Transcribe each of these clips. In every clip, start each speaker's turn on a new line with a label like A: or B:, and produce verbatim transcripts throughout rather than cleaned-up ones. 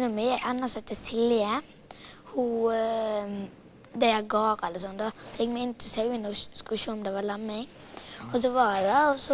A: venninna mi er en som heter Silje. Hun Det er gar eller sånn da. Så jeg gikk inn til sauen og skulle se om det var lemming. Og så var jeg der, og så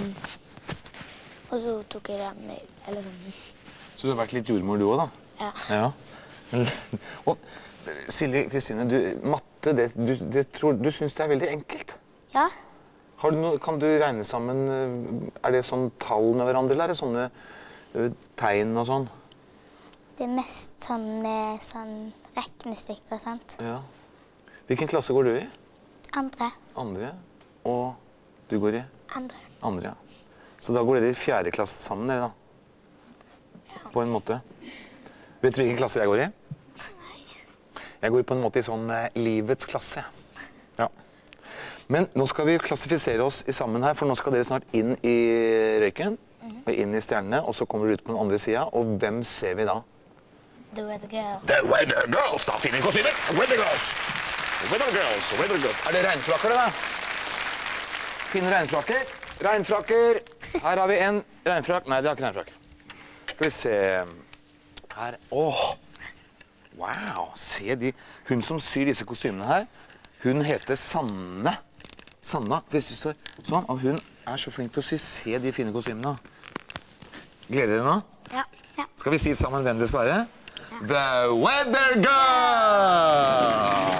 A: Og så tok jeg det med eller sånn.
B: Så du har vært litt jordmor du også, da?
A: Ja.
B: Ja. Og Silje Kristine, du, matte, det, du, det tror, du synes det er veldig enkelt?
A: Ja.
B: Har du noe, kan du regne sammen, er det sånn tall med hverandre, eller er det sånne uh, tegn og sånn?
A: Det er mest sånn med sånn regnestykker, sant?
B: Ja. Hvilken klasse går du i?
A: Andre.
B: Andre. Og du går i?
A: Andre.
B: Andre, ja. Så da går dere i fjerde klasse sammen, dere da? Ja. På en måte. Vet du hvilken klasse jeg går i?
A: Nei.
B: Jeg går på en måte i sånn eh, livets klasse. Ja. Men nå skal vi klassifisere oss i sammen her, for nå skal dere snart inn i røyken, mm-hmm. og inn i stjernene, og så kommer dere ut på den andre siden, og hvem ser vi da?
A: The Weather Girls.
B: The Weather Girls, da finner vi kostymer! Weather Girls! Weather Girls, Weather Girls. Er det regnfrakker, da? Finne regnfrakker. Regnfrakker. Her har vi en regnfrakk. Nei, det har ikke regnfrakk. Skal vi se. Her. Åh. Wow. Se de. Hun som syr disse kostymene her, hun heter Sanne. Sanna, hvis vi står sånn. Og hun er så flink til å sy. Se de fine kostymene. Gleder dere nå?
A: Ja. Ja.
B: Skal vi si sammen hvem det skal være? Ja. The Weather Girls!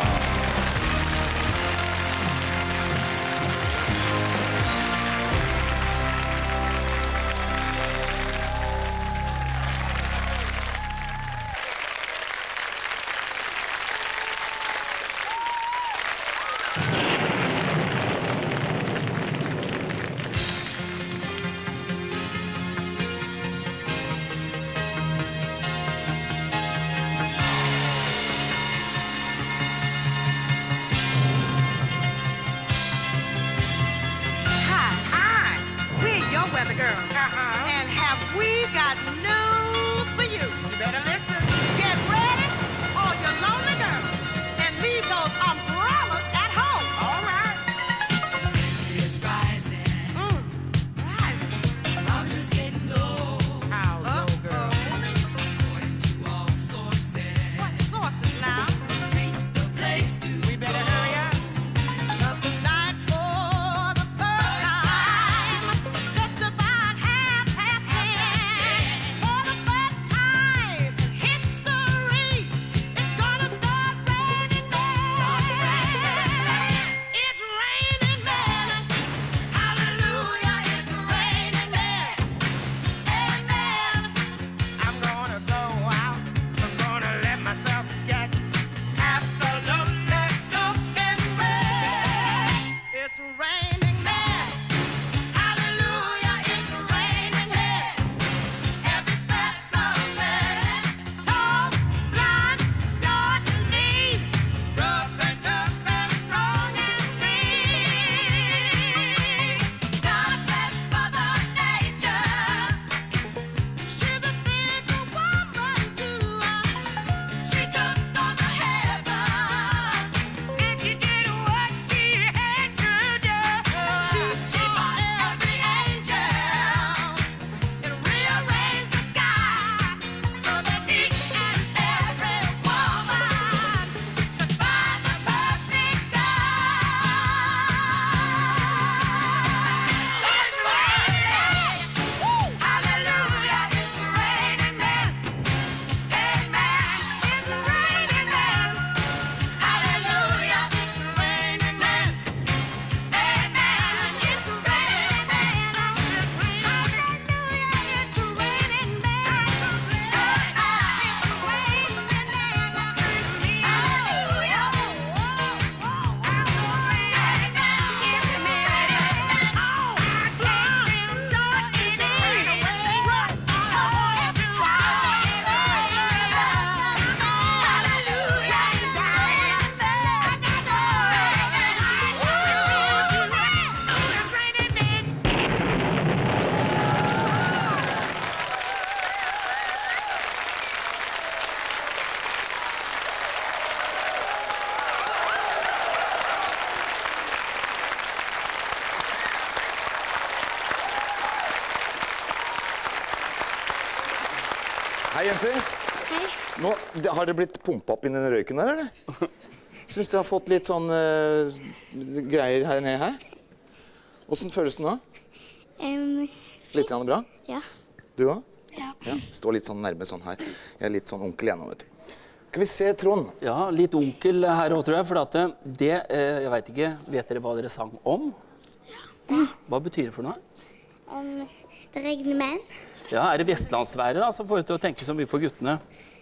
B: Hei, jenter.
A: Hei.
B: Nå, det- har det blitt pumpet opp inn i den røyken der, eller? Synes du har fått litt sånn uh, greier her nede her? Hvordan føles det nå?
A: Um,
B: Litt grann bra?
A: ja.
B: Du også?
A: Ja.
B: Ja, står litt sånn nærme sånn her. Jeg er litt sånn onkel igjen nå, vet du. Skal vi se, Trond?
C: Ja, litt onkel her også, tror jeg, for at det, eh, jeg vet ikke, vet dere hva dere sang om? Hva betyr det for noe?
A: Um, det regner menn.
C: Ja, er det vestlandsværet da, som får deg til å tenke så mye på guttene?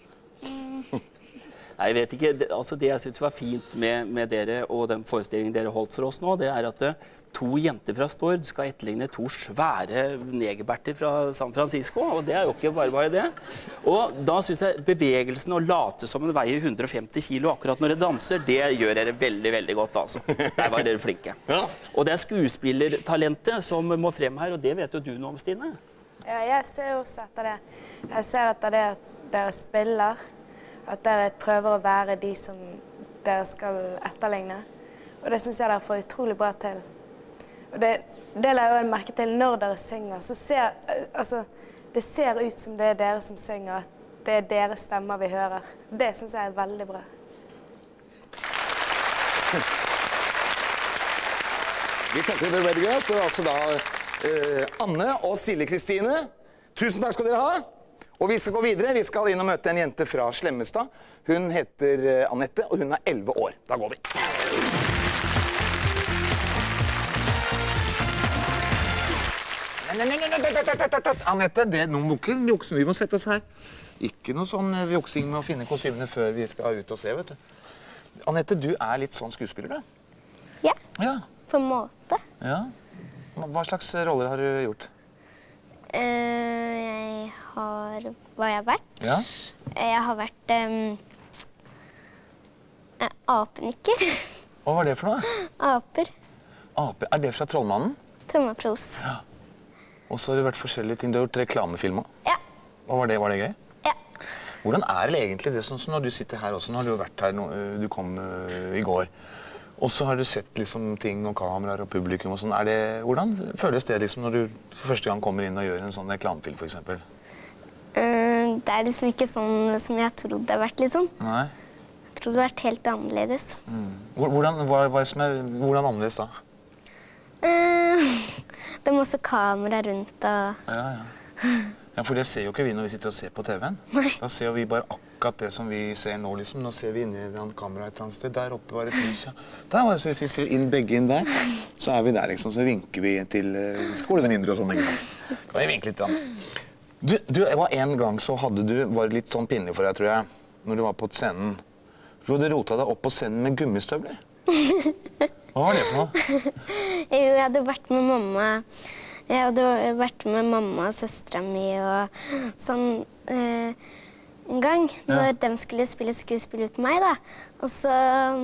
C: Nei, jeg vet ikke, det, altså det jeg synes var fint med, med dere og den forestillingen dere holdt for oss nå, det er at eh, to jenter fra Stord skal etterligne to svære negerberter fra San Francisco, og det er jo ikke bare bare det. Og da synes jeg bevegelsen å late som en veier hundre og femti kilo akkurat når dere danser, det gjør dere veldig, veldig godt, altså. Der var dere flinke.
B: Ja.
C: Og det er skuespillertalentet som må frem her, og det vet jo du noe om, Stine.
D: Ja, jeg ser jo også etter det. Jeg ser etter det at dere spiller, at dere prøver å være de som dere skal etterligne. Og det synes jeg dere får utrolig bra til. Og det, det la jeg jo merke til når dere synger, så ser, altså, det ser ut som det er dere som synger, at det er deres stemmer vi hører. Det synes jeg er veldig bra.
B: Vi takker dere veldig godt. Det var altså da uh, Anne og Silje Kristine. Tusen takk skal dere ha. Og vi skal gå videre. Vi skal inn og møte en jente fra Slemmestad. Hun heter uh, Annette, og hun er elleve år. Da går vi. Nei, nei, nei, nei, nei, nei, nei, nei. Annette, det er noen bukker. Vi må sette oss her. Ikke noe sånn joksing med å finne kostymene før vi skal ut og se, vet du. Annette, du er litt sånn skuespiller, da?
A: Ja,
B: Ja.
A: på en måte.
B: Ja. Hva slags roller har du gjort?
A: Uh, jeg har... Hva jeg har vært?
B: Ja.
A: Jeg har vært um, uh, apenikker.
B: Hva var det for noe?
A: Aper.
B: Ape. Er det fra Trollmannen?
A: Trommapros.
B: Ja. Og så har det vært forskjellige ting. Du har gjort reklamefilm også.
A: Ja.
B: Hva var det? Var det gøy?
A: Ja.
B: Hvordan er det egentlig det sånn som når du sitter her også? Nå har du jo vært her, nå, du kom uh, i går. Og så har du sett liksom ting og kameraer og publikum og sånn. Er det, hvordan føles det liksom når du for første gang kommer inn og gjør en sånn reklamefilm, for eksempel?
A: Uh, det er liksom ikke sånn som jeg trodde det har vært, liksom.
B: Nei?
A: Jeg trodde det har vært helt annerledes.
B: Mm. Hvordan, hva, hva er som er, hvordan annerledes da?
A: Uh, det er masse kamera rundt og...
B: Ja, ja. Ja, for det ser jo ikke vi når vi sitter og ser på T V-en. Da ser vi bare akkurat det som vi ser nå, liksom. Nå ser vi inn i den kameraet et eller annet sted. Der oppe var et lys, ja. Der var det, så hvis vi ser inn begge inn der, så er vi der, liksom. Så vinker vi til uh, skolevenninner og sånn, ikke sant? Kan vi vinke litt da? Du, du, det var en gang så hadde du, var det litt sånn pinlig for deg, tror jeg, når du var på scenen. Du hadde rotet deg opp på scenen med gummistøvler. Hva var det for noe?
A: Jeg hadde vært med mamma. Jeg hadde vært med mamma og søsteren min og sånn eh, en gang når
B: Ja.
A: de skulle spille skuespill ut meg, da. Og så,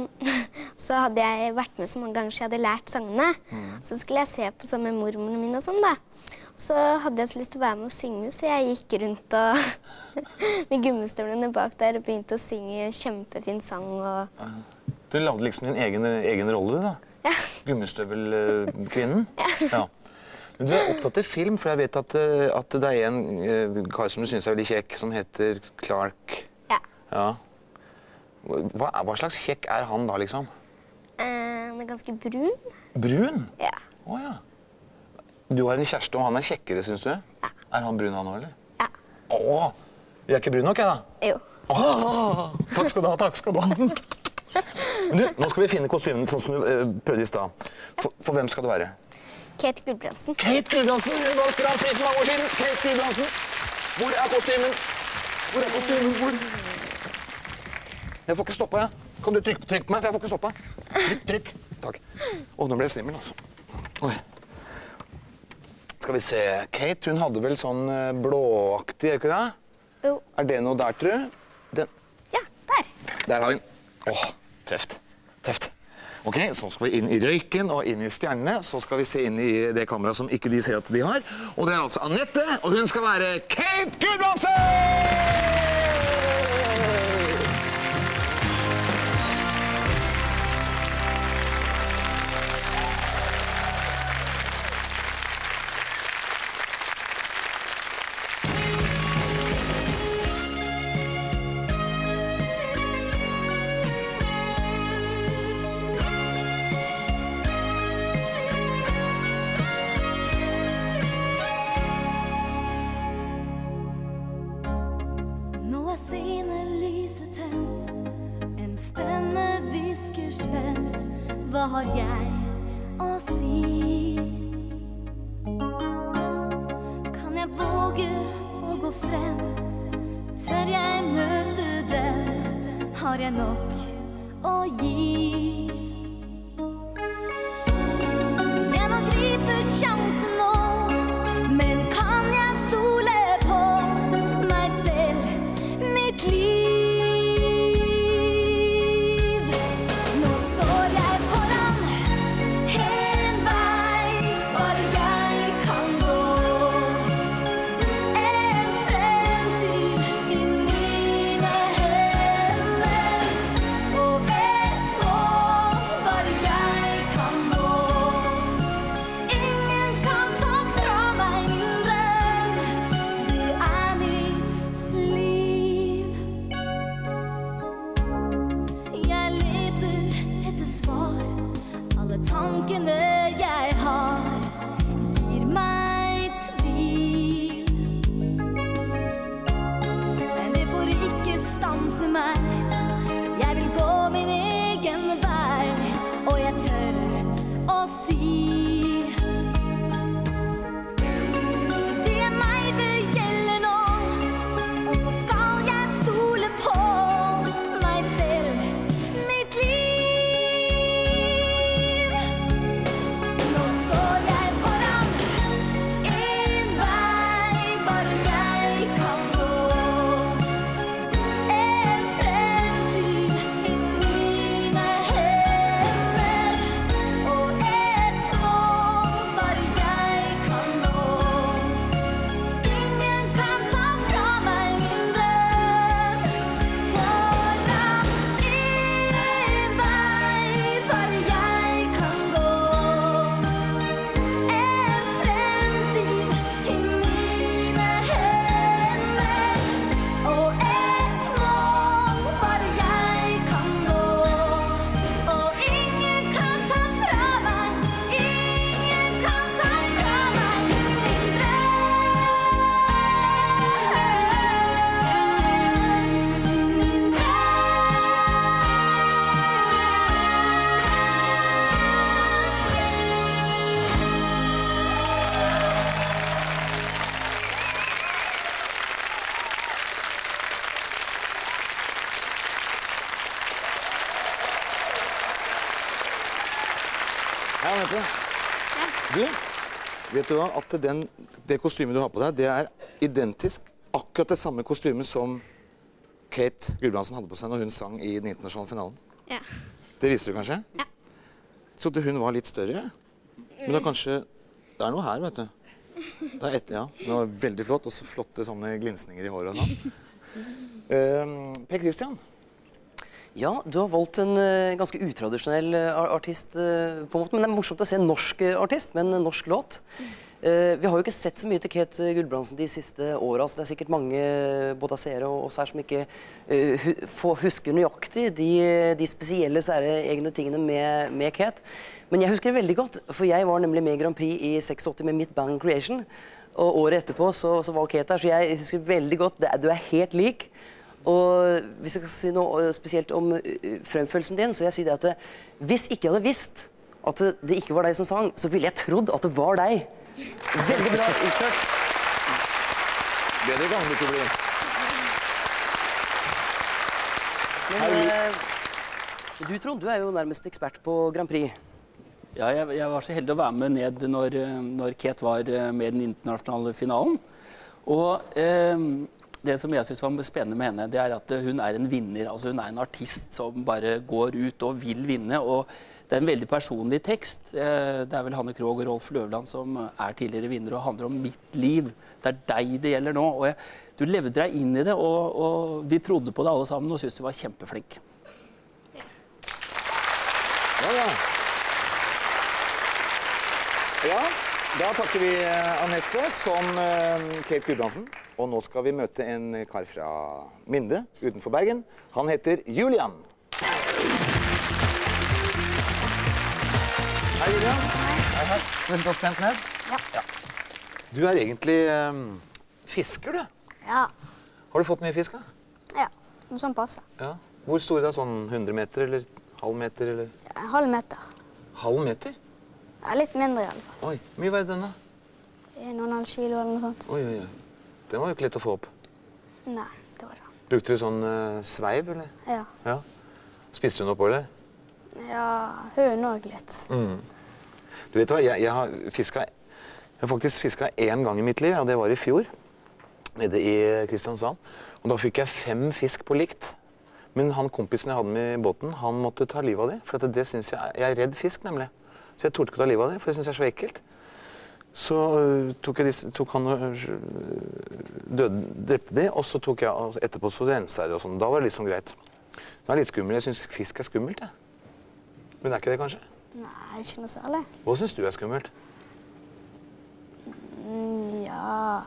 A: så hadde jeg vært med så mange ganger så jeg hadde lært sangene.
B: Mm.
A: Så skulle jeg se på sånn med mormoren min og sånn, da. Og så hadde jeg så lyst til å være med og synge, så jeg gikk rundt og med gummistøvlene bak der og begynte å synge en kjempefin sang. Og...
B: Du lagde liksom din egen, egen rolle, da?
A: Ja.
B: Gummistøvelkvinnen? Ja. Men du er opptatt av film, for jeg vet at, eh, at det er en uh, kar som du synes er veldig kjekk, som heter Clark.
A: Ja.
B: Ja. Hva, hva slags kjekk er han da, liksom?
A: Eh, han er ganske brun.
B: Brun?
A: Ja.
B: Å ja. Du har en kjæreste, og han er kjekkere, synes du?
A: Ja.
B: Er han brun han også, eller?
A: Ja.
B: Å, jeg er ikke brun nok, jeg da?
A: Jo.
B: Åh, takk skal du ha, takk skal du ha. Men du, nå skal vi finne kostymen sånn som du uh, prøvde i sted. For, for hvem skal du være?
A: Kate Gulbrandsen.
B: Kate Gulbrandsen, hun valgte Grand Prix for mange år siden. Kate Gulbrandsen. Hvor er kostymen? Hvor er kostymen? Hvor? Jeg får ikke stoppe, jeg. Kan du trykke, trykke på meg, for jeg får ikke stoppe. Trykk, trykk. Takk. Å, nå ble jeg svimmel, altså. Oi. Skal vi se. Kate, hun hadde vel sånn eh, blåaktig, er det ikke det?
A: Jo.
B: Er det noe der, tror du? Den.
A: Ja, der.
B: Der har vi den. Åh, tøft. Tøft. Ok, så skal vi inn i røyken og inn i stjernene. Så skal vi se inn i det kameraet som ikke de ser at de har. Og det er altså Annette, og hun skal være Kate Gulbrandsen!
E: spent. Hva har jeg å si? Kan jeg våge å gå frem? Tør jeg møte dem? Har jeg nok å gi? Jeg må gripe sjansen nå, men kan jeg stole på meg selv, mitt liv? Nå står jeg foran en vei bare jeg kan gå, en fremtid i mine hender, og et mål bare jeg kan nå. Ingen kan ta fra meg min drøm, det er mitt liv. Jeg leter etter svar, alle tankene jeg har gir meg tvil. Men det får ikke stanse meg, jeg vil gå min egen vei, og jeg tør å si det er meg det gjelder nå, og nå skal jeg stole på meg selv, mitt liv. Nå står jeg foran en vei bare jeg kan gå, en fremtid i mine hender, og et mål bare jeg kan nå. Ingen kan ta fra meg min drøm, foran en vei bare jeg kan gå, en fremtid i mine hender, og et mål bare jeg kan nå. Og ingen kan ta fra meg, ingen kan ta fra meg min drøm, min
B: Ja, Anette. Du, vet du hva? At den, det kostymet du har på deg, det er identisk akkurat det samme kostymet som Kate Gulbrandsen hadde på seg når hun sang i den internasjonale finalen.
A: Ja.
B: Det visste du kanskje?
A: Ja.
B: Så hun var litt større. Men det er kanskje, det er noe her, vet du. Det er etter, ja. Det var veldig flott, og så flotte sånne glinsninger i håret og sånn. Um, Per Christian.
F: Ja, du har valgt en uh, ganske utradisjonell uh, artist, uh, på en måte, men det er morsomt å se en norsk uh, artist med en norsk låt. Uh, vi har jo ikke sett så mye til Kate Gulbrandsen de siste årene, så det er sikkert mange både seere og oss her som ikke uh, hu husker nøyaktig de, de spesielle, sære egne tingene med, med Kate. Men jeg husker det veldig godt, for jeg var nemlig med i Grand Prix i seksogåtti med mitt band Creation, og året etterpå så, så var Kate der, så jeg husker veldig godt, det, du er helt lik. Og hvis jeg skal si noe spesielt om fremførelsen din, så vil jeg si det at det, hvis ikke jeg hadde visst at det, det ikke var deg som sang, så ville jeg trodd at det var deg. Veldig bra utført.
B: Bedre kan det ikke bli.
F: Men eh, du, Trond, du er jo nærmest ekspert på Grand Prix.
C: Ja, jeg, jeg var så heldig å være med ned når, når Kate var med i den internasjonale finalen. Og eh, det som jeg synes var spennende med henne, det er at hun er en vinner. Altså hun er en artist som bare går ut og vil vinne. Og det er en veldig personlig tekst. Eh, det er vel Hanne Krogh og Rolf Løvland som er tidligere vinner og handler om mitt liv. Det er deg det gjelder nå. Og jeg, du levde deg inn i det, og, og vi trodde på det alle sammen og synes du var kjempeflink.
B: Ja, ja. Ja, da takker vi Anette som Kate Gulbrandsen. Og nå skal vi møte en kar fra Minde, utenfor Bergen. Han heter Julian. Hei, Julian. Hei, hei. Skal vi sitte oss pent ned?
A: Ja.
B: Ja. Du er egentlig um, fisker, du.
A: Ja.
B: Har du fått mye fisk, da?
A: Ja, noe sånn passer.
B: Ja. Hvor stor er det? Sånn hundre meter, eller Halv meter, eller?
A: Ja, halv meter.
B: Halv meter?
A: Ja, litt mindre i alle fall.
B: Oi, mye veide den da?
A: En og en halv kilo eller noe sånt.
B: Oi, oi, oi. Den var jo ikke lett å få opp.
A: Nei, det var det.
B: Brukte du sånn uh, sveiv, eller?
A: Ja.
B: Ja. Spiste hun opp, eller?
A: Ja, hun også litt.
B: Mm. Du vet hva, jeg, jeg har fisket, jeg har faktisk fisket en gang i mitt liv, og det var i fjor, nede i Kristiansand. Og da fikk jeg fem fisk på likt. Men han kompisen jeg hadde med i båten, han måtte ta livet av det. For det synes jeg, jeg er redd fisk, nemlig. Så jeg torde ikke ta livet av det, for det synes jeg er så ekkelt. Så uh, tok, jeg, tok han og uh, døde, drepte de, og så tok jeg, og etterpå så renset jeg det og sånn. Da var det liksom greit. Det var litt skummelt. Jeg synes fisk er skummelt, jeg. Men det er ikke det, kanskje?
A: Nei, ikke noe særlig.
B: Hva synes du er skummelt?
A: Mm, ja...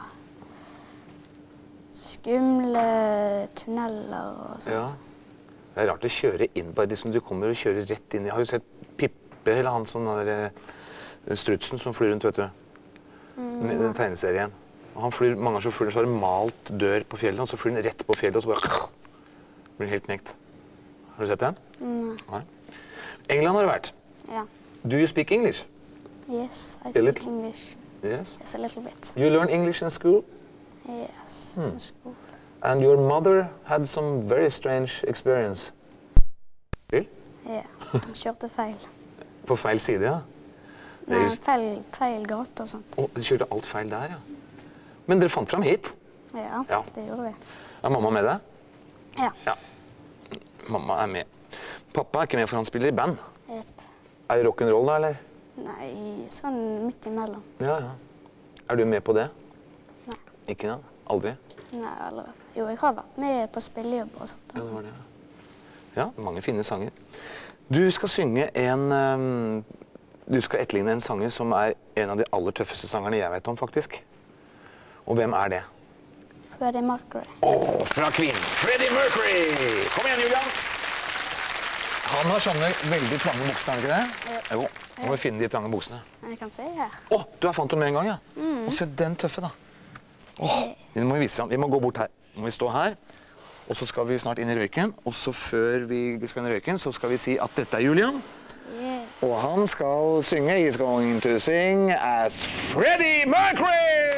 A: Skumle tunneler og sånt.
B: Ja. Det er rart å kjøre inn, bare liksom du kommer og kjører rett inn. Jeg har jo sett Pippe, eller han som den der uh, strutsen som flyr rundt, vet du. Mm. Den, den tegneserien. Og han flyr, mange ganger så flyr så har det malt dør på fjellet, og så flyr den rett på fjellet, og så bare blir den helt knekt. Har du sett den?
A: Mm.
B: Nei. England har det vært.
A: Ja.
B: Do you speak English?
A: Yes, I
B: A
A: speak
B: little?
A: English.
B: Yes.
A: Yes, a little bit.
B: You learn English in school?
A: Yes,
B: Hmm.
A: in school.
B: And your mother had some very strange experience. Really?
A: Ja, han kjørte feil.
B: På feil side, ja. Det er
A: Nei,
B: just-
A: feil, feil gate og sånt.
B: Å, de kjørte alt feil der, ja. Men dere fant fram hit.
A: Ja,
B: Ja.
A: det gjorde vi.
B: Er mamma med deg?
A: Ja.
B: Ja. Mamma er med. Pappa er ikke med, for han spiller i band.
A: Jep.
B: Er det rock'n'roll da, eller?
A: Nei, sånn midt imellom.
B: Ja, ja. Er du med på det?
A: Nei.
B: Ikke da? Aldri?
A: Nei, aldri vært. Jo, jeg har vært med på spillejobb og sånt.
B: Ja, det var det. Ja, mange fine sanger. Du skal synge en... Um, du skal etterligne en sanger som er en av de aller tøffeste sangerne jeg vet om, faktisk. Og hvem er det?
A: Freddie Mercury.
B: Åh, fra Queen! Freddie Mercury! Kom igjen, Julian! Han har sånne veldig trange bukser, er det ikke det? Jo. Nå må vi finne de trange buksene.
A: Jeg kan se her.
B: Åh, du har fant dem med en gang, ja. Og se den tøffe, da. Åh, vi må vise fram. Vi må gå bort her. Nå må vi stå her. Og så skal vi snart inn i røyken. Og så før vi skal inn i røyken, så skal vi si at dette er Julian.
A: Yeah.
B: Og han skal synge. He's going to sing as Freddie Mercury!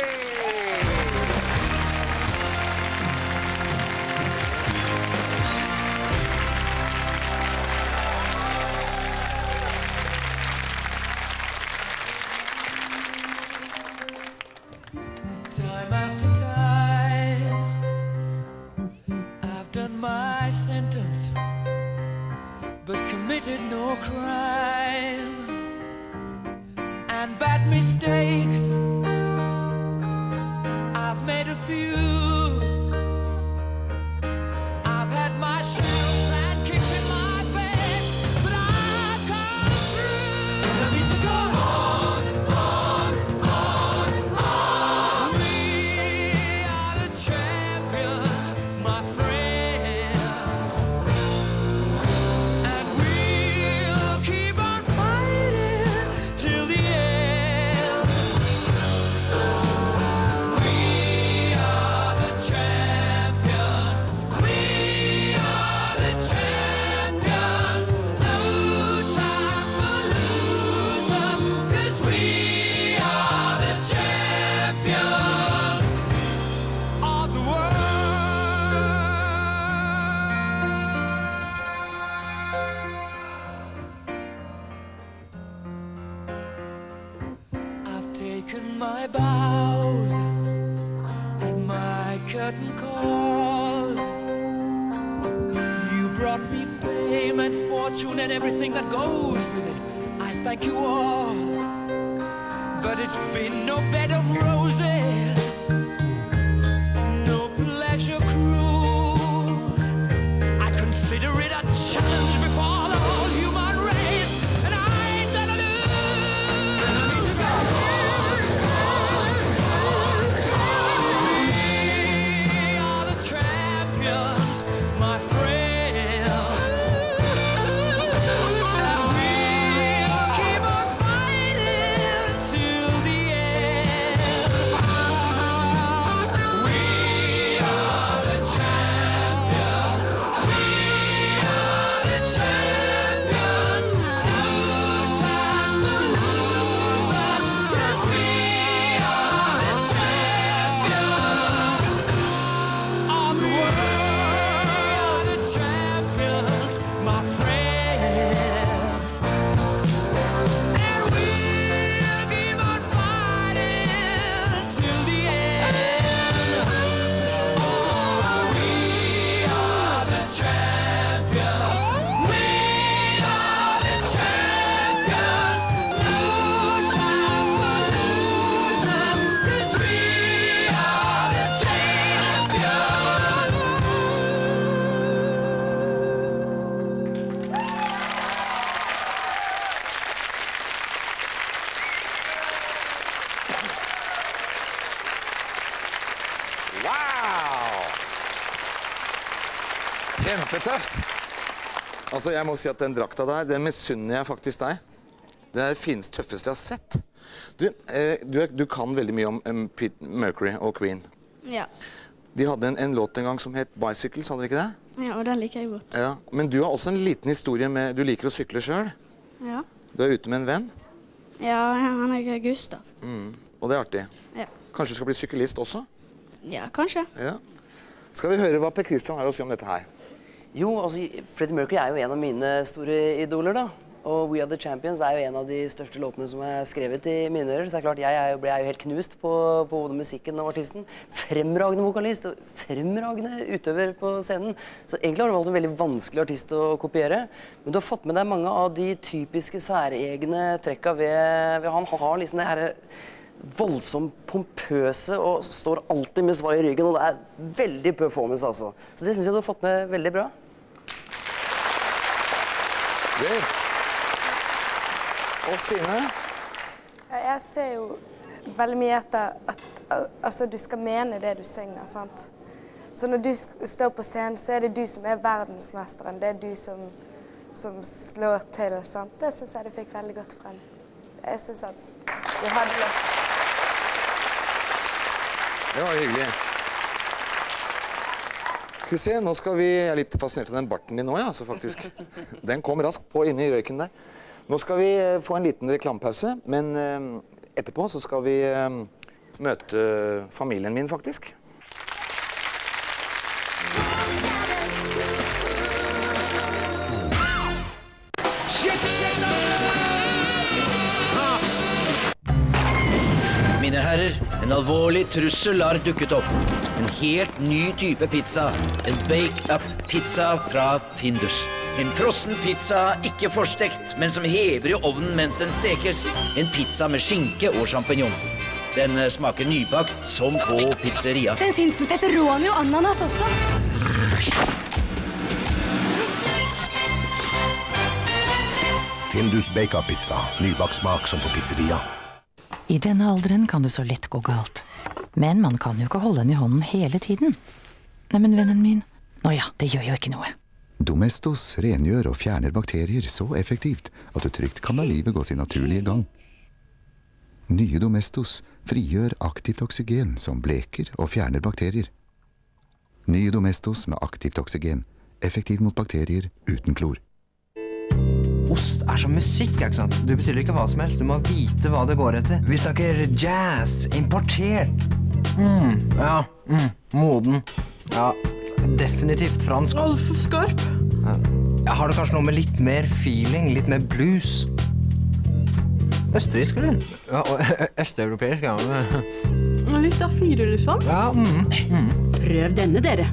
G: Time after time, I've done my sentence, but committed no crime. And bad mistakes, I've made a few. I've had my share of bad kicks in my face, but I've come through. I need to go on, on, on, on. We are the champions, my friends, and we'll keep on fighting till the end. We are the champions. We are the champions. No time for losers, 'cause we are the champions of the world. I've taken my bows and my curtain calls. You brought me fame and fortune and everything that goes with it. I thank you all, but it's been no bed of roses, no pleasure cruise. I consider it a challenge before the whole human race, and I ain't gonna lose. I need to go on, on, on, on. We are the champions, my friends, and we'll keep on fighting till the end.
B: Kjempetøft. Altså, jeg må si at den drakta der, den misunner jeg faktisk deg. Det er det fineste, tøffeste jeg har sett. Du, eh, du, du kan veldig mye om um, Pete Mercury og Queen.
H: Ja.
B: De hadde en, en låt en gang som het Bicycles, hadde de ikke det?
H: Ja, og den liker jeg godt.
B: Ja. Men du har også en liten historie med, du liker å sykle selv.
H: Ja.
B: Du er ute med en venn.
H: Ja, han er Gustav.
B: Mm. Og det er artig.
H: Ja.
B: Kanskje du skal bli syklist også?
H: Ja, kanskje.
B: Ja. Skal vi høre hva Per Christian har å si om dette her?
F: Jo, altså, Freddie Mercury er jo en av mine store idoler, da. Og We Are The Champions er jo en av de største låtene som er skrevet i mine ører. Så det er klart, jeg er jo, ble jo helt knust på, på både musikken og artisten. Fremragende vokalist og fremragende utøver på scenen. Så egentlig har du valgt en veldig vanskelig artist å kopiere. Men du har fått med deg mange av de typiske særegne trekka ved, ved han. Han har liksom det her voldsomt pompøse og står alltid med svai i ryggen. Og det er veldig performance, altså. Så det synes jeg du har fått med veldig bra.
B: Det. Og Stine?
D: Jeg ser jo veldig mye etter at altså, du skal mene det du synger, sant? Så når du står på scenen, så er det du som er verdensmesteren. Det er du som, som slår til, sant? Det synes jeg du fikk veldig godt frem. Jeg synes at du hadde det.
B: Det var hyggelig. Skal vi se, nå skal vi... Jeg er litt fascinert av den barten din nå, ja, altså, faktisk. Den kom raskt på inne i røyken der. Nå skal vi få en liten reklamepause, men etterpå så skal vi møte familien min, faktisk.
I: Mine herrer, en alvorlig trussel har dukket opp. En helt ny type pizza. En bake-up-pizza fra Findus. En frossen pizza, ikke forstekt, men som hever i ovnen mens den stekes. En pizza med skinke og champignon. Den smaker nybakt som på pizzeria.
E: Den finnes med pepperoni og ananas også.
J: Findus bake-up-pizza. Nybakt smak som på pizzeria.
K: I denne alderen kan det så lett gå galt. Men man kan jo ikke holde den i hånden hele tiden. Nei, men vennen min, nå ja, det gjør jo ikke noe.
J: Domestos rengjør og fjerner bakterier så effektivt at du trygt kan la livet gå sin naturlige gang. Nye Domestos frigjør aktivt oksygen som bleker og fjerner bakterier. Nye Domestos med aktivt oksygen, effektiv mot bakterier uten klor.
L: Ost er som musikk, ikke sant? Du bestiller ikke hva som helst, du må vite hva det går etter. Vi snakker jazz, importert. Mm, ja, mm, moden. Ja, definitivt fransk.
M: Altfor skarp.
L: Jeg har det kanskje noe med litt mer feeling, litt mer blues. Østerriksk, eller? Ja, og østeuropeisk, ja.
M: Litt av fire, liksom.
L: Ja, mm, mm.
M: Prøv denne, dere.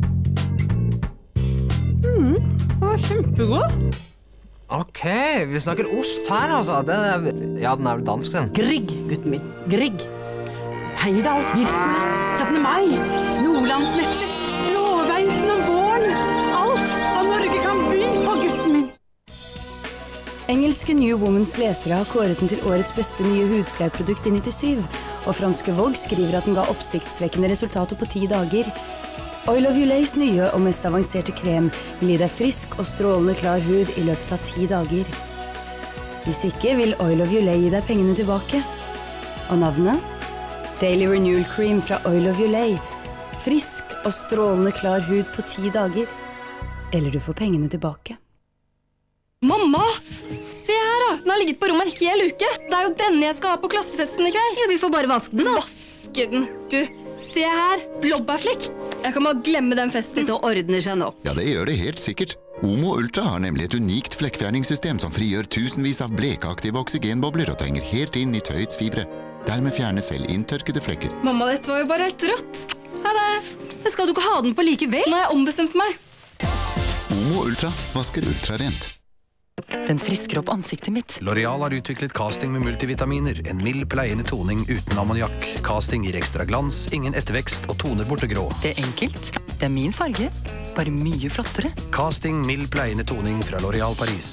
M: Mm, det var kjempegod.
L: Ok, vi snakker ost her, altså. Den er, ja, den er vel dansk, den.
M: Grieg, gutten min. Grieg. Heidal, Wirkola, syttende mai, Nordlandsnetter, Blåveisen om våren. Alt hva Norge kan by på, gutten min.
K: Engelske New Woman's lesere har kåret den til årets beste nye hudpleieprodukt i nittisyv, og franske Vogue skriver at den ga oppsiktsvekkende resultater på ti dager. Oil of Yoleis nye og mest avanserte krem vil gi deg frisk og strålende klar hud i løpet av ti dager. Hvis ikke vil Oil of Yolei gi deg pengene tilbake. Og navnet? Daily Renewal Cream fra Oil of Yolei. Frisk og strålende klar hud på ti dager. Eller du får pengene tilbake.
E: Mamma! Se her da! Den har ligget på rommet en hel uke. Det er jo denne jeg skal ha på klassefesten i kveld.
M: Ja, vi får bare vaske den da.
E: Vaske den. Du, se her. Blåbærflekk. Jeg kan bare glemme den festen.
M: Dette ordner seg nok.
J: Ja, det gjør det helt sikkert. Omo Ultra har nemlig et unikt flekkfjerningssystem som frigjør tusenvis av blekaktive oksygenbobler og trenger helt inn i tøyets fibre. Dermed fjerner selv inntørkede flekker.
E: Mamma, dette var jo bare helt rått. Ha det.
M: Men skal du ikke ha den på likevel?
E: Nå har jeg ombestemt meg.
J: Omo Ultra vasker ultrarent.
K: Den frisker opp ansiktet mitt.
N: L'Oreal har utviklet casting med multivitaminer. En mild pleiende toning uten ammoniakk. Casting gir ekstra glans, ingen ettervekst og toner bort det grå.
K: Det er enkelt. Det er min farge. Bare mye flottere.
N: Casting mild pleiende toning fra L'Oreal Paris.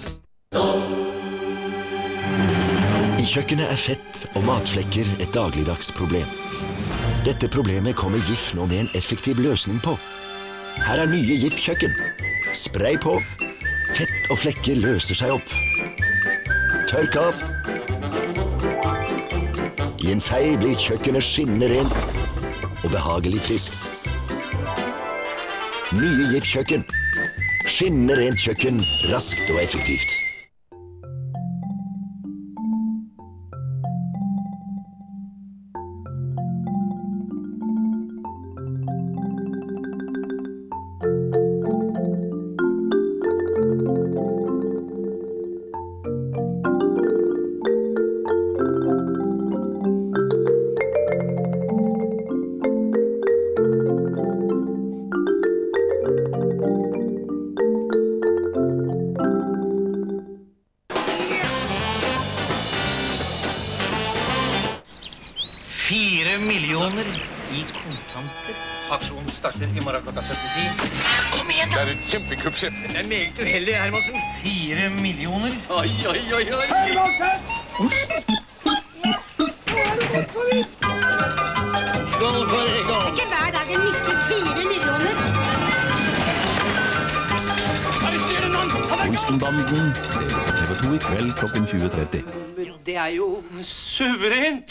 O: I kjøkkenet er fett og matflekker et dagligdags problem. Dette problemet kommer Jif nå med en effektiv løsning på. Her er nye Jif-kjøkken. Spray på. Fett og flekker løser seg opp. Tørk av. I en fei blir kjøkkenet skinnende rent og behagelig friskt. Nye Jif-kjøkken. Skinnende rent kjøkken, raskt og effektivt.
I: Fire millioner i kontanter. Aksjonen starter i morgen klokka sytti. Kom igjen da! Det er et kjempekupp, sjef. Det er meget uheldig, Hermansen. Fire millioner. Oi, oi, oi, oi. Hermansen! Skål for Egon.
P: Ikke hver dag en mister fire millioner.
I: Arrester noen!
Q: Olsenbanden ser du på T V to i kveld klokken tjue tretti.
I: Det er jo suverent!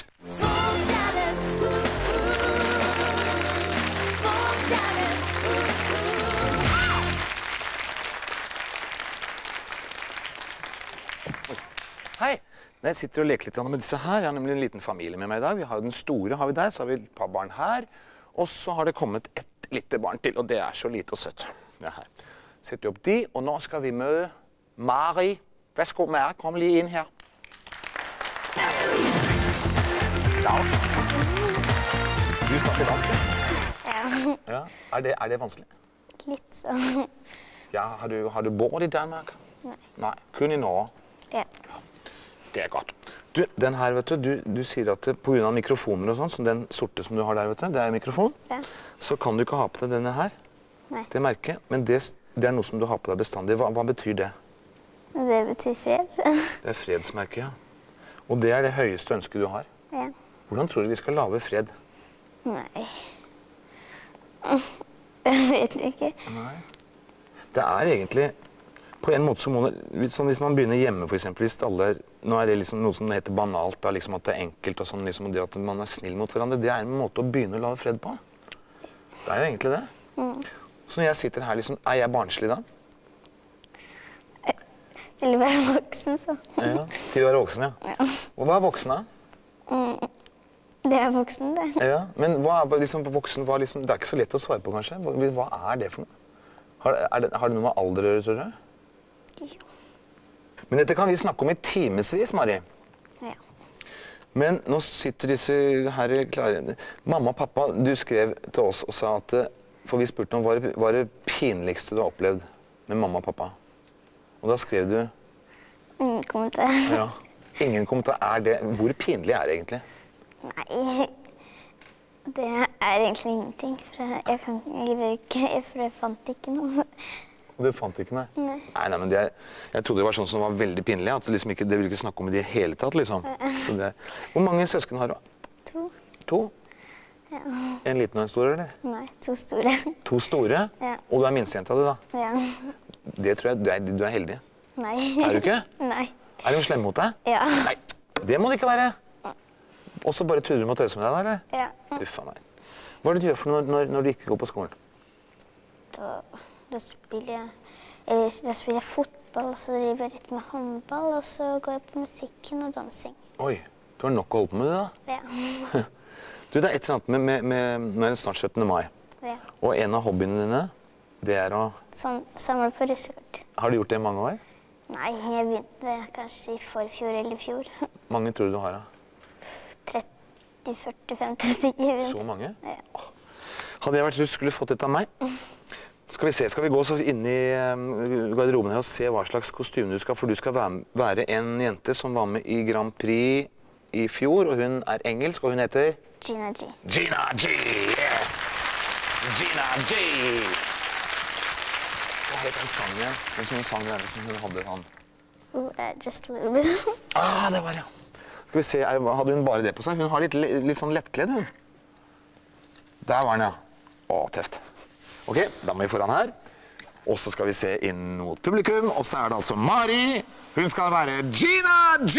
B: Hei! Jeg sitter og leker litt med disse her. Jeg har nemlig en liten familie med meg i dag. Vi har den store har vi der, så har vi et par barn her. Og så har det kommet et lite barn til, og det er så lite og søtt. Det her. Setter opp de, og nå skal vi møte Mari. Værsgo, Mari, kom lige inn her. Klaus. Du snakker dansk?
A: Ja.
B: Ja. Er det, er det vanskelig?
A: Litt sånn.
B: Ja, har du, har du bodd i Danmark?
A: Nei.
B: Nei, kun i Norge?
A: Ja.
B: Det er godt. Du, den her, vet du, du, du sier at på grunn av mikrofoner og sånn, som den sorte som du har der, vet du, det er mikrofon,
A: Ja.
B: så kan du ikke ha på deg denne her,
A: Nei.
B: det merket, men det, det er noe som du har på deg bestandig. Hva, hva betyr det?
A: Det betyr fred.
B: Det er fredsmerket, ja. Og det er det høyeste ønsket du har.
A: Ja.
B: Hvordan tror du vi skal lage fred?
A: Nei. Jeg vet ikke.
B: Nei. Det er egentlig, på en måte så må det, som hvis man begynner hjemme for eksempel, hvis alle, nå er det liksom noe som heter banalt, da, liksom at det er enkelt og sånn, liksom, og det at man er snill mot hverandre, det er en måte å begynne å lage fred på. Det er jo egentlig det.
A: Mm.
B: Så når jeg sitter her, liksom, er jeg barnslig da?
A: Til å være voksen, så.
B: Ja, til å være voksen, ja.
A: Ja.
B: Og hva er voksen da?
A: Mm. Det er voksen, det.
B: Ja, men hva er liksom voksen, hva liksom, det er ikke så lett å svare på kanskje. Hva, hva er det for noe? Har, er det, har det noe med alder å gjøre, tror du?
A: Jo.
B: Men dette kan vi snakke om i timesvis, Mari.
A: Ja.
B: Men nå sitter disse her klare. Mamma og pappa, du skrev til oss og sa at, for vi spurte om hva er hva er det pinligste du har opplevd med mamma og pappa. Og da skrev du...
A: Ingen kommentar.
B: Ja, ingen kommentar. Er det, hvor pinlig er det egentlig?
A: Nei, det er egentlig ingenting, for jeg kan ikke, for jeg fant ikke noe.
B: Og du fant ikke noe?
A: Nei.
B: Nei, nei, men det, jeg trodde det var sånn som var veldig pinlig, at du liksom ikke, det ville ikke snakke om i det hele tatt, liksom. Så det, hvor mange søsken har du?
A: To.
B: To?
A: Ja.
B: En liten og en stor, eller?
A: Nei, to store.
B: To store?
A: Ja.
B: Og du er minstejenta du, da?
A: Ja.
B: Det tror jeg, du er, du er heldig.
A: Nei.
B: Er du ikke?
A: Nei.
B: Er hun slem mot deg?
A: Ja.
B: Nei, det må det ikke være. Og så bare tuller du med å tøse med deg, da, eller?
A: Ja.
B: Uffa meg. Hva er det du gjør for noe når, når du ikke går på skolen?
A: Da, da spiller jeg, eller da spiller jeg fotball, og så driver jeg litt med håndball, og så går jeg på musikken og dansing.
B: Oi, du har nok å holde på med det, da.
A: Ja.
B: Du, det er et eller annet med, med, med, nå er det snart syttende mai.
A: Ja.
B: Og en av hobbyene dine, det er å...
A: Sånn, samle på russekort.
B: Har du gjort det i mange år?
A: Nei, jeg begynte kanskje i forfjor eller fjor.
B: Mange tror du du har, da?
A: tretti, førti, femti stykker.
B: Så mange?
A: Ja.
B: Hadde jeg vært du skulle fått dette av meg. Skal vi se, skal vi gå så inn i um, garderoben her og se hva slags kostyme du skal, for du skal være, være en jente som var med i Grand Prix i fjor, og hun er engelsk, og hun heter?
A: Gina G.
B: Gina G, yes! Gina G! Hva heter den sangen? Den som sang der, som hun hadde han?
A: Oh, uh, just a little bit.
B: Ah, det var det. Skal vi se, hadde hun bare det på seg? Hun har litt, litt sånn lettkledd, hun. Der var den, ja. Å, tøft. Ok, da må vi foran her. Og så skal vi se inn mot publikum, og så er det altså Mari. Hun skal være Gina G!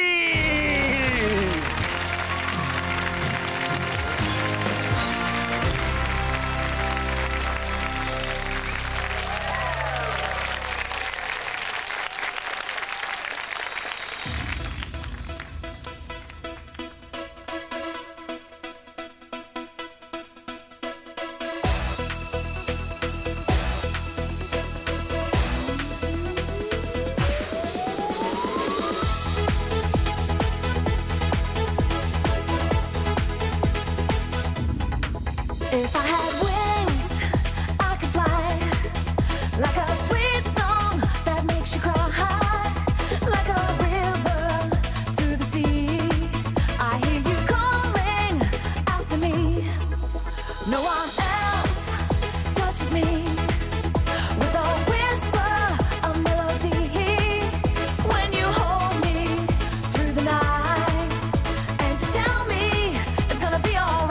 E: If I had wings, I could fly like a sweet song that makes you cry, like a river to the sea. I hear you calling out to me. No one else touches me with a whisper of melody. When you hold me through the night and you tell me it's gonna be alright.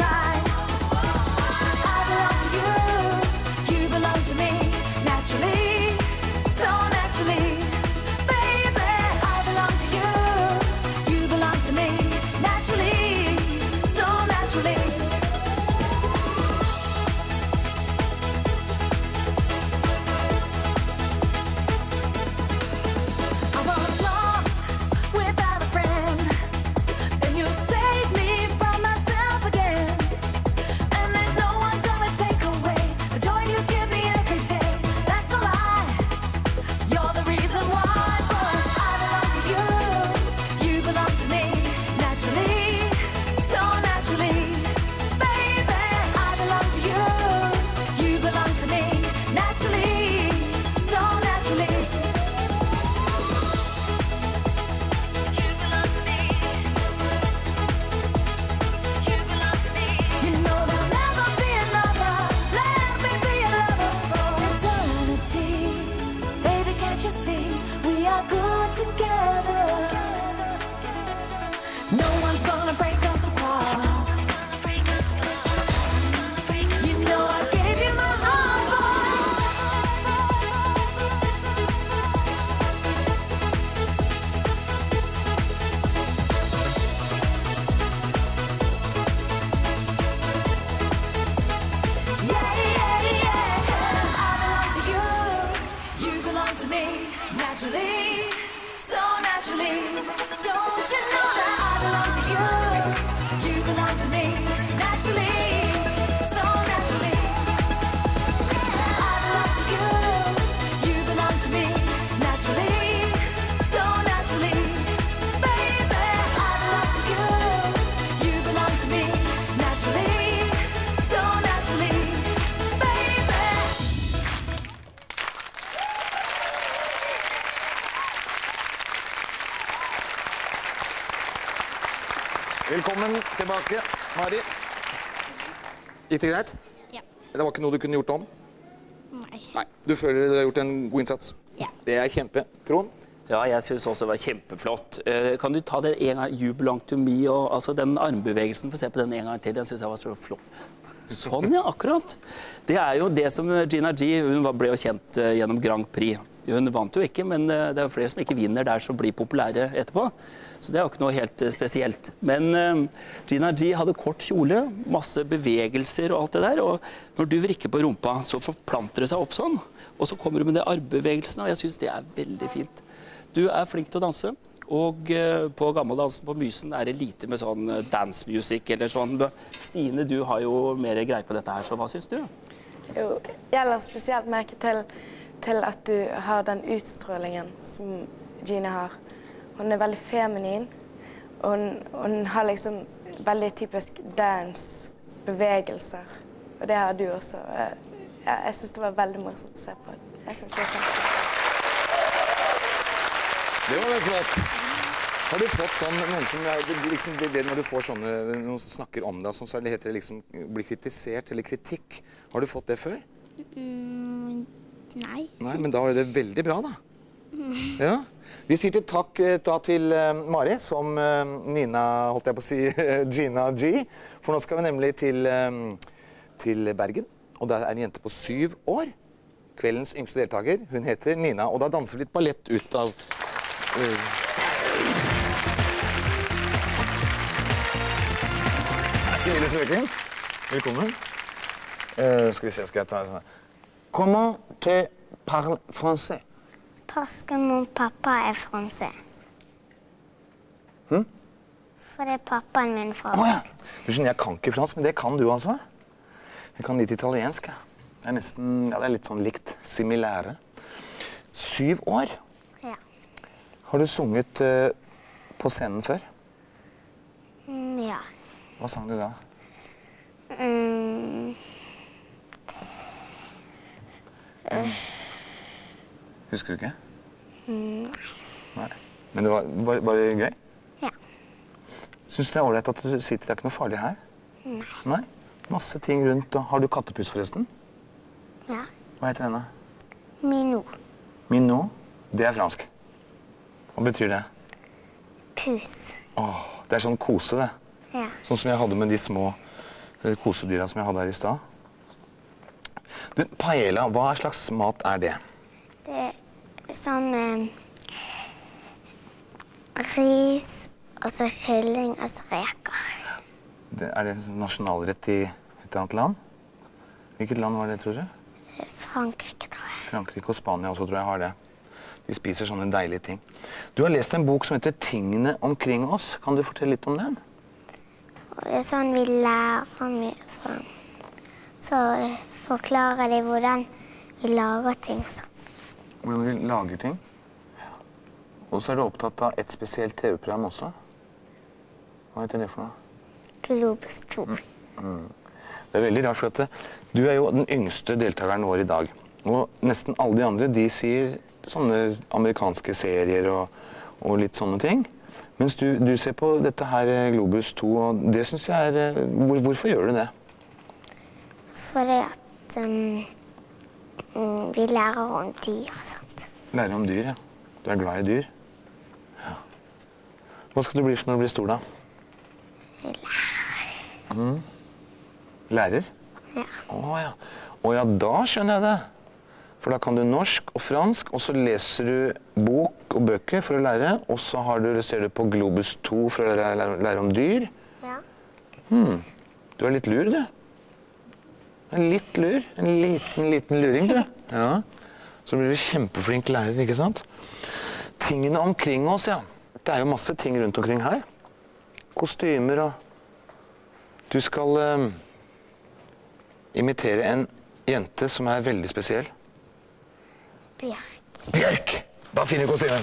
B: Velkommen tilbake, Mari. Gikk det greit?
A: Ja.
B: Det var ikke noe du kunne gjort om?
A: Nei.
B: Nei. Du føler du har gjort en god innsats?
A: Ja.
B: Det er kjempe. Trond?
C: Ja, jeg synes også det var kjempeflott. Eh, Kan du ta den en gang, You Belong to Me, og altså den armbevegelsen, for å se på den en gang til, den synes jeg var så flott. Sånn, ja, akkurat. Det er jo det som Gina G, hun var- ble jo kjent eh, gjennom Grand Prix. Hun vant jo ikke, men eh, det er jo flere som ikke vinner der som blir populære etterpå. Så det er jo ikke noe helt eh, spesielt. Men eh, Gina G hadde kort kjole, masse bevegelser og alt det der, og når du vrikker på rumpa, så forplanter det seg opp sånn, og så kommer du med det armbevegelsene, og jeg synes det er veldig fint. Du er flink til å danse, og uh, på gammeldansen på Mysen er det lite med sånn uh, dance music eller sånn. Stine, du har jo mer greie på dette her, så hva synes du?
D: Jo, jeg la spesielt merke til, til at du har den utstrålingen som Gina har. Hun er veldig feminin, og hun, hun har liksom veldig typisk dance-bevegelser. Og det har du også. Jeg, jeg synes det var veldig morsomt å se på. Jeg synes det var kjempefint.
B: Det var veldig flott. Har du fått sånn, noen som, det, liksom, det, det når du får sånne, noen som snakker om det, sånn, så heter det liksom bli kritisert eller kritikk. Har du fått det før?
A: Mm, nei.
B: Nei, men da er det veldig bra da. Ja. Vi sier til takk da til uh, Mari, som uh, Nina, holdt jeg på å si, Gina G. For nå skal vi nemlig til, um, til Bergen. og der er en jente på syv år. Kveldens yngste deltaker, hun heter Nina, og da danser vi litt ballett ut av... Uh... Lille frøken, velkommen. Uh, skal vi se, skal jeg ta det? Comment tu parles français?
A: Parce que mon papa er français.
B: Hm?
A: For det er pappaen min fransk.
B: Åja, du skjønner, jeg kan ikke fransk, men det kan du altså. Jeg kan litt italiensk, ja. Det er nesten, ja, det er litt sånn likt, similære. Syv år?
A: Ja.
B: Har du sunget uh, på scenen før?
A: Mm, ja.
B: Hva sang du da?
A: Mm.
B: Mm. Husker du ikke?
A: Mm.
B: Nei. Men det var bare, bare gøy?
A: Ja.
B: Synes du det er ordentlig at du sitter, det er ikke noe farlig her?
A: Nei.
B: Nei? Masse ting rundt, og har du kattepus forresten?
A: Ja.
B: Hva heter henne?
A: Mino.
B: Mino? Det er fransk. Hva betyr det?
A: Pus.
B: Åh, det er sånn kose det.
A: Ja.
B: Sånn som jeg hadde med de små eh, kosedyra som jeg hadde her i stad. Du, paella, hva slags mat er det?
A: Det er sånn eh, ris, og så kylling, og så reker.
B: det. Er det en nasjonalrett i et eller annet land? Hvilket land var det, tror du?
A: Frankrike, tror jeg.
B: Frankrike og Spania også, tror jeg har det. De spiser sånne deilige ting. Du har lest en bok som heter Tingene omkring oss. Kan du fortelle litt om den?
A: Og det er sånn vi lærer mye fra. Så forklarer de hvordan vi lager ting og sånn.
B: Hvordan vi lager ting? Ja. Og så er du opptatt av et spesielt T V-program også. Hva heter det for noe?
A: Globus to.
B: Mm. Det er veldig rart, for at det, du er jo den yngste deltakeren vår i dag. Og nesten alle de andre, de sier sånne amerikanske serier og, og litt sånne ting. Mens du, du ser på dette her Globus to, og det synes jeg er... Hvor, hvorfor gjør du det?
A: Fordi at um, vi lærer om dyr og sånt.
B: Lærer om dyr, ja. Du er glad i dyr. Ja. Hva skal du bli for når du blir stor, da?
A: Lærer.
B: Mm. Lærer?
A: Ja.
B: Å ja. Å ja, da skjønner jeg det. For da kan du norsk og fransk, og så leser du bok og bøker for å lære, og så har du, ser du på Globus to for å lære, lære, lære om dyr.
A: Ja.
B: Hmm. Du er litt lur, du. En litt lur. En liten, liten luring, du. Ja. Så blir du kjempeflink lærer, ikke sant? Tingene omkring oss, ja. Det er jo masse ting rundt omkring her. Kostymer og... Du skal uh, imitere en jente som er veldig spesiell.
A: Bjørk.
B: Bjørk! Da finner vi kostymen.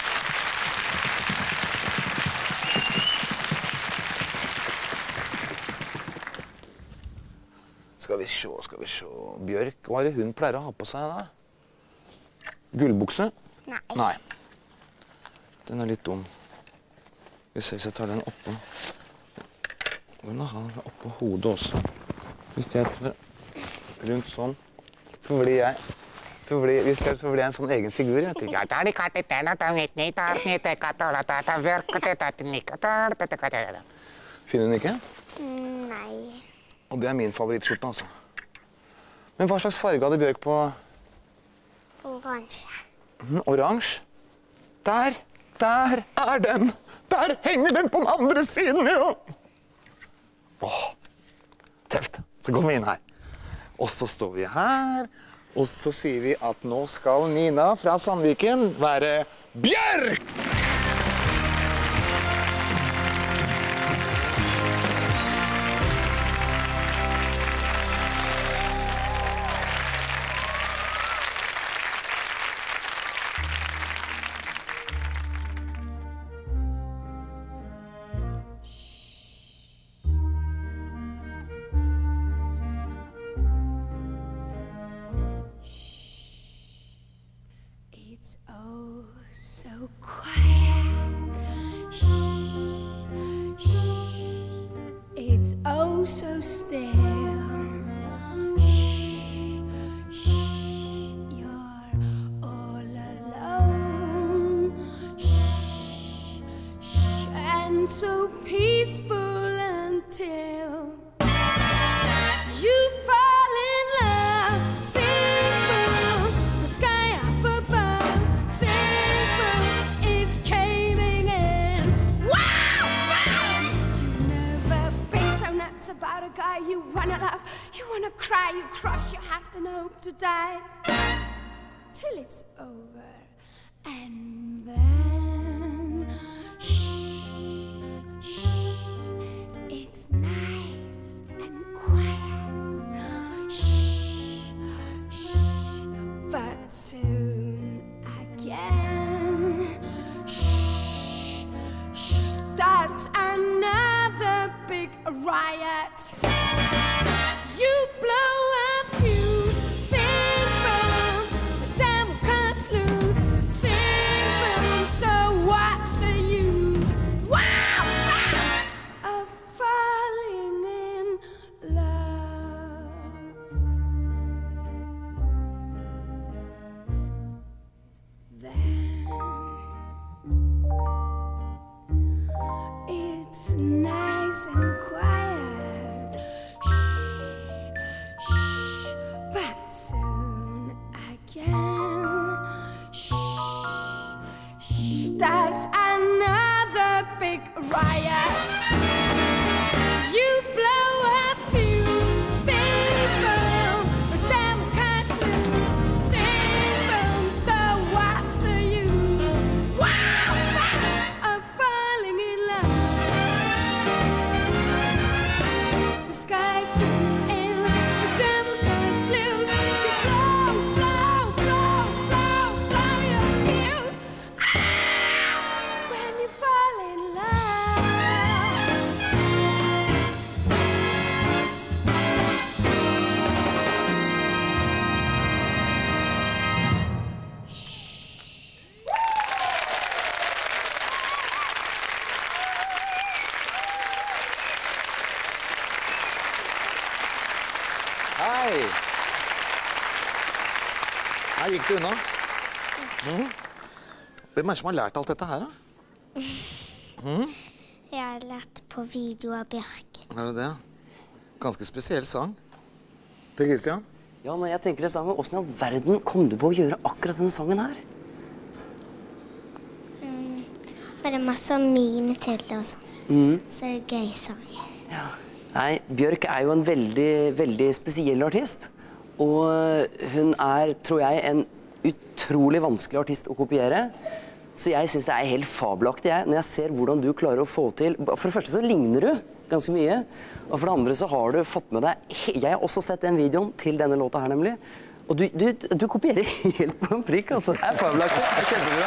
B: Skal vi se, skal vi se. Bjørk, hva er det hun pleier å ha på seg da? Gullbukse?
A: Nei.
B: Nei. Den er litt dum. Vi ser hvis jeg tar den oppå. Den har den oppå hodet også. Hvis jeg tar rundt sånn, så blir jeg... Så blir, hvis det, så blir jeg en sånn egen figur, vet du. Finner du den ikke?
A: Nei.
B: Og det er min favorittskjorte, altså. Men hva slags farge hadde Bjørk på?
A: Oransje.
B: Mm, oransje? Der! Der er den! Der henger den på den andre siden, jo! Åh, tøft. Så går vi inn her. Og så står vi her. Og så sier vi at nå skal Nina fra Sandviken være Bjørk!
E: It's oh so quiet. Shh, shh. It's oh so still. Shh, shh. You're all alone. Shh, shh. And so peaceful until you fall in love. hope to die till it's over. And then, shh, shh, it's nice and quiet. Shh, shh, but soon again, shh, shh, starts another big riot. You blow a fuse, sing boom, the devil cuts loose. Sing boom, so what's the use? Wow! Of falling in love. Then it's nice and quiet. Shh, but soon again, shh, starts another big riot. You blow a fuse, sing boom, the devil cuts loose. Sing boom, so what's the use? Wow, of falling in love. The sky keeps in, the devil cuts loose. You blow, blow, blow, blow, blow your fuse. Ah, when you fall in love.
B: Hei! Her gikk det unna. Mhm. Hvem er det som har lært alt dette her, da? Mhm.
A: Jeg har lært på video av Bjørk.
B: Er det det? Ganske spesiell sang. Per Christian?
F: Ja, når jeg tenker det samme, hvordan i all verden kom du på å gjøre akkurat denne sangen her?
A: Mm, for det er masse mime til det og sånn.
F: Mhm.
A: Så det er gøy sang.
F: Nei, Bjørk er jo en veldig, veldig spesiell artist. Og hun er, tror jeg, en utrolig vanskelig artist å kopiere. Så jeg synes det er helt fabelaktig, jeg, når jeg ser hvordan du klarer å få til. For det første så ligner du ganske mye. Og for det andre så har du fått med deg, jeg har også sett den videoen til denne låta her nemlig. Og du, du, du kopierer helt på en prikk, altså. Det er fabelaktig, det er kjempebra.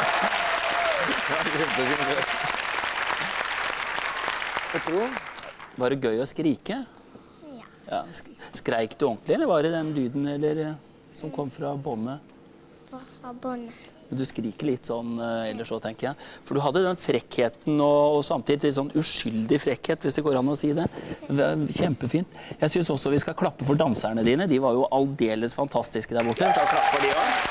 B: Jeg tror.
C: Var det gøy å skrike?
A: Ja.
C: Ja, sk skreik du ordentlig, eller var det den lyden eller, eh, som kom fra båndet?
A: Fra båndet.
C: Du skriker litt sånn eh, ellers så, tenker jeg. For du hadde den frekkheten og, og samtidig litt sånn uskyldig frekkhet, hvis det går an å si det. Det var kjempefint. Jeg synes også vi skal klappe for danserne dine. De var jo aldeles fantastiske der borte. Skal klappe for de også?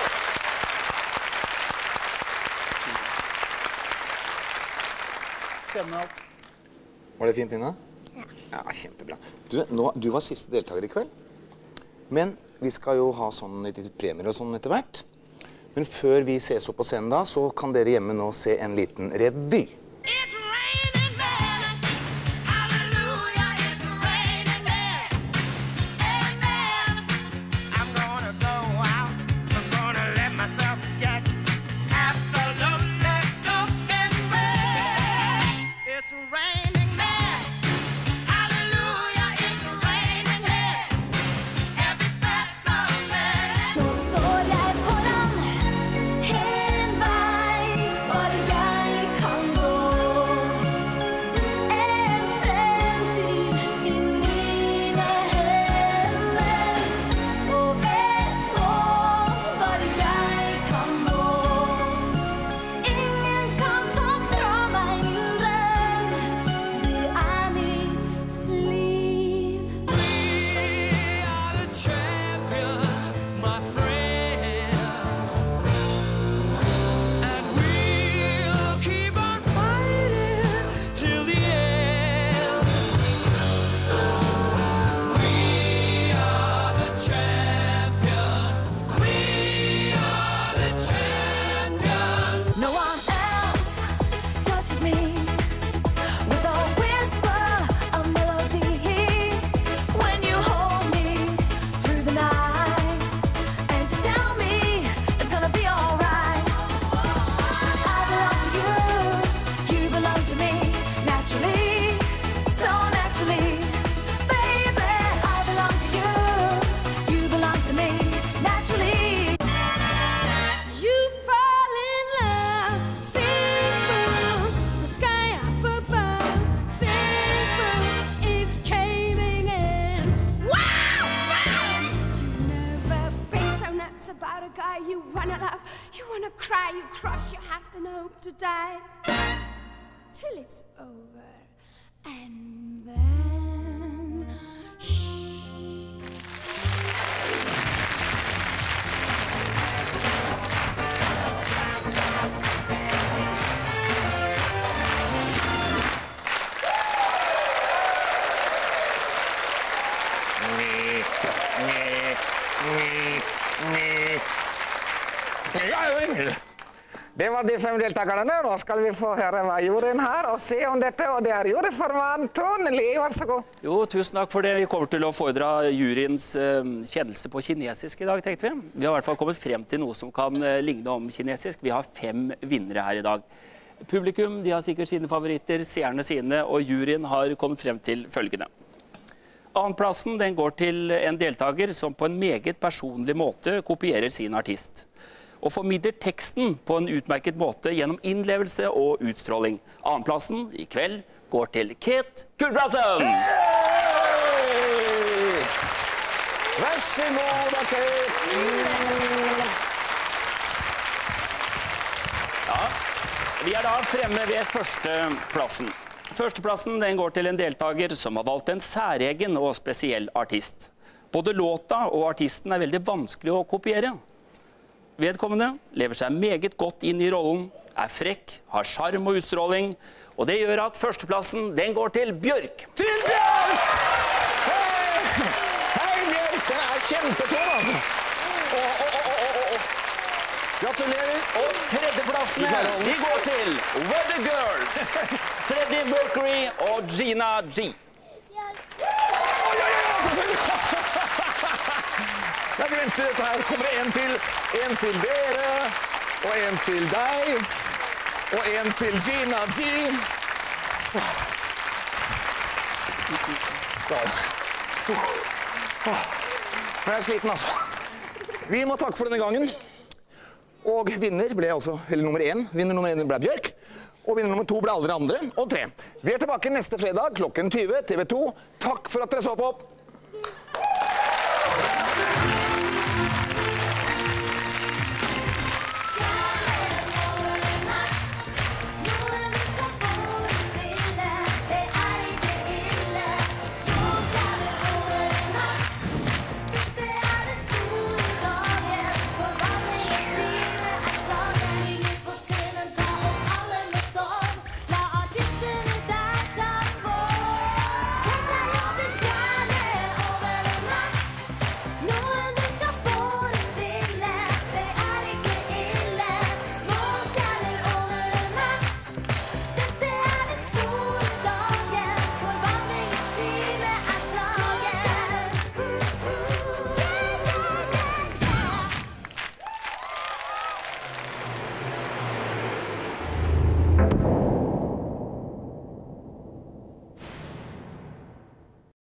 C: Spennende alt.
B: Var det fint, Nina?
A: Ja.
B: Ja, kjempebra. Du, nå, du var siste deltaker i kveld. Men vi skal jo ha sånn litt premier og sånn etter hvert. Men før vi ses opp på scenen da, så kan dere hjemme nå se en liten revy.
E: Nå står jeg foran en vei, bare jeg kan gå. You wanna cry, you cross your heart and hope to die. Till it's over. And then...
B: Det var de fem deltakerne. Nå skal vi få høre hva juryen har og se om dette, og det er juryformann Trond Lie, vær så god.
C: Jo, tusen takk for det. Vi kommer til å fordra juryens uh, kjennelse på kinesisk i dag, tenkte vi. Vi har i hvert fall kommet frem til noe som kan uh, ligne om kinesisk. Vi har fem vinnere her i dag. Publikum, de har sikkert sine favoritter, seerne sine, og juryen har kommet frem til følgende. Annenplassen, den går til en deltaker som på en meget personlig måte kopierer sin artist. Og formidler teksten på en utmerket måte gjennom innlevelse og utstråling. Annenplassen i kveld går til Kate Gulbrandsen!
B: Hey! Vær så god, Kate!
C: Ja, vi er da fremme ved førsteplassen. Førsteplassen den går til en deltaker som har valgt en særegen og spesiell artist. Både låta og artisten er veldig vanskelig å kopiere. Vedkommende lever seg meget godt inn i rollen, er frekk, har charm og utstråling, og det gjør at førsteplassen, den går til Bjørk.
B: Til Bjørk! Hei! Hei, Bjørk! Den er kjempetom, altså. Åh, åh, åh, åh, åh. Gratulerer.
C: Og tredjeplassene, de går til Weather Girls. Freddie Mercury og Gina G.
B: Jeg glemte dette her. Kommer det en til. En til dere. Og en til deg. Og en til Gina G. Jeg er sliten, altså. Vi må takke for denne gangen. Og vinner ble altså, eller nummer én, vinner nummer én ble Bjørk. Og vinner nummer to ble alle de andre. Og tre. Vi er tilbake neste fredag klokken tyve, T V to. Takk for at dere så på.